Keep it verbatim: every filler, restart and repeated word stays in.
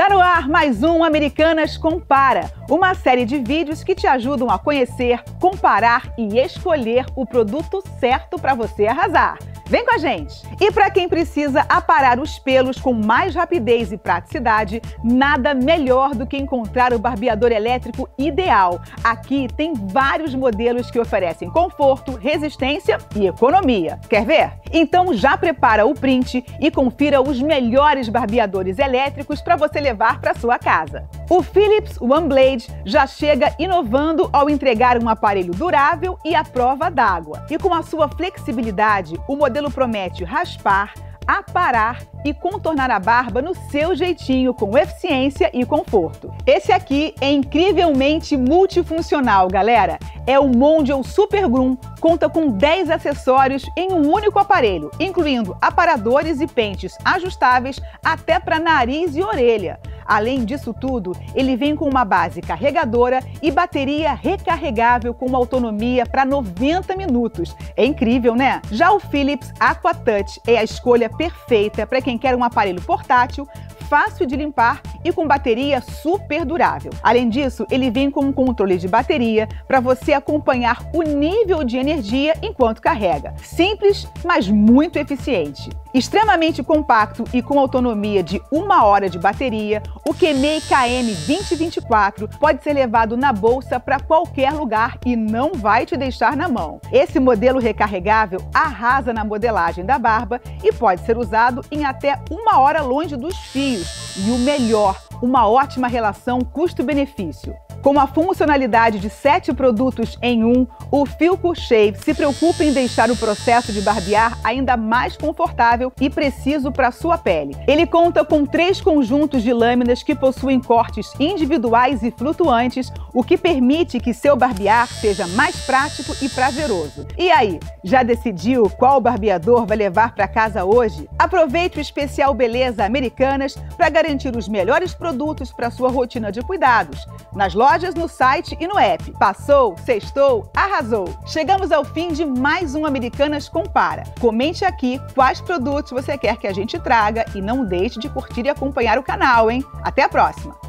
Tá no ar mais um Americanas Compara, uma série de vídeos que te ajudam a conhecer, comparar e escolher o produto certo para você arrasar. Vem com a gente! E para quem precisa aparar os pelos com mais rapidez e praticidade, nada melhor do que encontrar o barbeador elétrico ideal. Aqui tem vários modelos que oferecem conforto, resistência e economia. Quer ver? Então já prepara o print e confira os melhores barbeadores elétricos para você levar para sua casa. O Philips OneBlade já chega inovando ao entregar um aparelho durável e à prova d'água. E com a sua flexibilidade, o modelo promete raspar, aparar e contornar a barba no seu jeitinho, com eficiência e conforto. Esse aqui é incrivelmente multifuncional, galera. É o Mondial Super Groom, conta com dez acessórios em um único aparelho, incluindo aparadores e pentes ajustáveis até para nariz e orelha. Além disso tudo, ele vem com uma base carregadora e bateria recarregável com uma autonomia para noventa minutos. É incrível, né? Já o Philips AquaTouch é a escolha perfeita para quem quer um aparelho portátil, fácil de limpar e com bateria super durável. Além disso, ele vem com um controle de bateria para você acompanhar o nível de energia enquanto carrega. Simples, mas muito eficiente. Extremamente compacto e com autonomia de uma hora de bateria, o Kemei K M vinte vinte e quatro pode ser levado na bolsa para qualquer lugar e não vai te deixar na mão. Esse modelo recarregável arrasa na modelagem da barba e pode ser usado em até uma hora longe dos fios. E o melhor, uma ótima relação custo-benefício. Com a funcionalidade de sete produtos em um, o Philco Shave se preocupa em deixar o processo de barbear ainda mais confortável e preciso para sua pele. Ele conta com três conjuntos de lâminas que possuem cortes individuais e flutuantes, o que permite que seu barbear seja mais prático e prazeroso. E aí, já decidiu qual barbeador vai levar para casa hoje? Aproveite o especial Beleza Americanas para garantir os melhores produtos para sua rotina de cuidados. Nas lojas, no site e no app. Passou, sextou, arrasou! Chegamos ao fim de mais um Americanas Compara. Comente aqui quais produtos você quer que a gente traga e não deixe de curtir e acompanhar o canal, hein? Até a próxima!